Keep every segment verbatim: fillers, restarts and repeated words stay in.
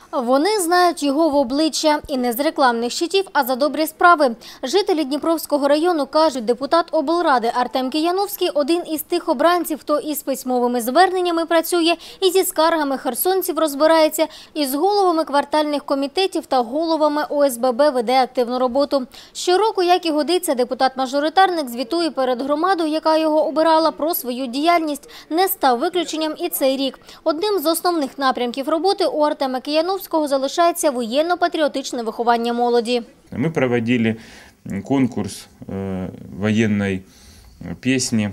Вони знають його в обличчя і не з рекламних щитів, а за добрі справи. Жителі Дніпровського району кажуть, депутат облради Артем Кияновський – один із тих обранців, хто із письмовими зверненнями працює, і зі скаргами херсонців розбирається, і з головами квартальних комітетів та головами О С Б Б веде активну роботу. Щороку, як і годиться, депутат-мажоритарник звітує перед громадою, яка його обирала, про свою діяльність. Не став виключенням і цей рік. Одним з основних напрямків роботи у Артема Кияновського залишається воєнно-патріотичне виховання молоді. Ми проводили конкурс воєнної пісні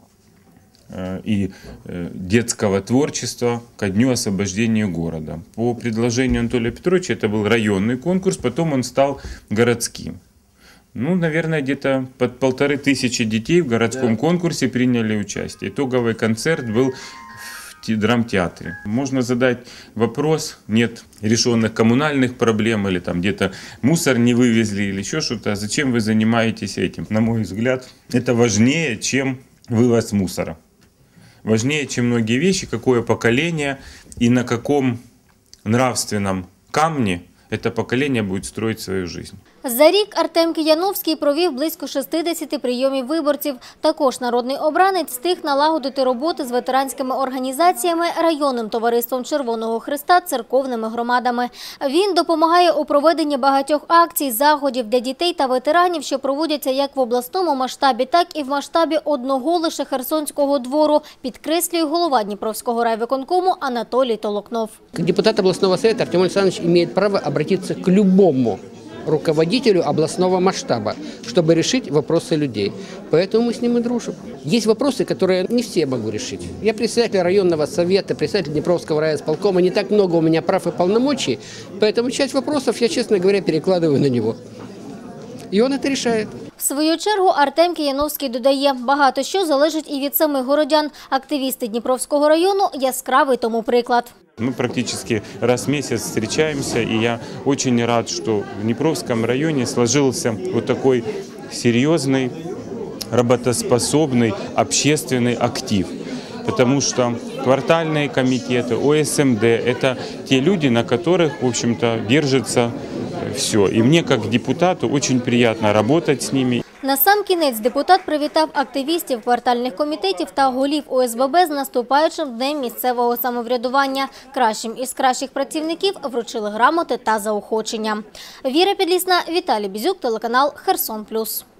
и детского творчества ко Дню освобождения города. По предложению Анатолия Петровича это был районный конкурс, потом он стал городским. Ну, наверное, где-то под полторы тысячи детей в городском конкурсе приняли участие. Итоговый концерт был в драмтеатре. Можно задать вопрос, нет решенных коммунальных проблем, или там где-то мусор не вывезли, или еще что-то. А зачем вы занимаетесь этим? На мой взгляд, это важнее, чем вывоз мусора. Важнее, чем многие вещи, какое поколение и на каком нравственном камне это поколение будет строить свою жизнь. За рік Артем Кияновський провів близько шістдесят прийомів виборців. Також народний обранець встиг налагодити роботи з ветеранськими організаціями, районним товариством Червоного Хреста, церковними громадами. Він допомагає у проведенні багатьох акцій, заходів для дітей та ветеранів, що проводяться як в обласному масштабі, так і в масштабі одного лише Херсонського двору, підкреслює голова Дніпровського райвиконкому Анатолій Толокнов. Как депутат областного совета Артем Александрович имеет право обратиться к любому руководителю областного масштаба, чтобы решить вопросы людей. Поэтому мы с ним и дружим. Есть вопросы, которые не все могу решить. Я председатель районного совета, председатель Днепровского райисполкома, не так много у меня прав и полномочий, поэтому часть вопросов я, честно говоря, перекладываю на него. І він це рішає. В свою чергу Артем Кияновський додає, багато що залежить і від самих городян. Активісти Дніпровського району – яскравий тому приклад. Мы практически раз в месяц встречаемся, и я очень рад, что в Днепровском районе сложился вот такой серьезный, работоспособный общественный актив. Потому что квартальные комитеты, О С М Д – это те люди, на которых, в общем-то, держится все. И мне, как депутату, очень приятно работать с ними. Насамкінець депутат привітав активістів квартальних комітетів та голів О С Б Б з наступаючим днем місцевого самоврядування. Кращим із кращих працівників вручили грамоти та заохочення. Віра Підлісна, Віталій Бізюк, телеканал Херсон Плюс.